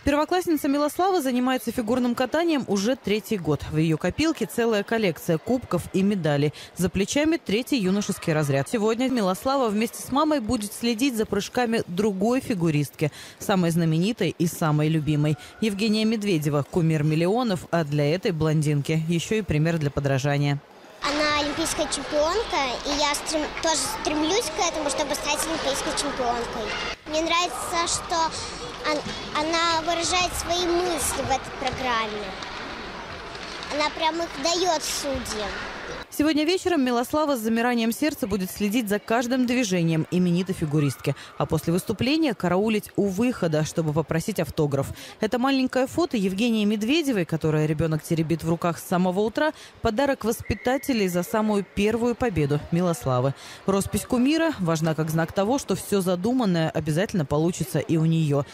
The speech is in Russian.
Первоклассница Милослава занимается фигурным катанием уже 3-й год. В ее копилке целая коллекция кубков и медалей. За плечами 3-й юношеский разряд. Сегодня Милослава вместе с мамой будет следить за прыжками другой фигуристки, самой знаменитой и самой любимой. Евгения Медведева, кумир миллионов, а для этой блондинки еще и пример для подражания. Она олимпийская чемпионка, и я тоже стремлюсь к этому, чтобы стать олимпийской чемпионкой. Мне нравится, что она выражает свои мысли в этой программе. Она прям их дает судьям. Сегодня вечером Милослава с замиранием сердца будет следить за каждым движением именитой фигуристки. А после выступления караулить у выхода, чтобы попросить автограф. Это маленькое фото Евгении Медведевой, которое ребенок теребит в руках с самого утра, подарок воспитателей за самую первую победу Милославы. Роспись кумира важна как знак того, что все задуманное обязательно получится и у нее.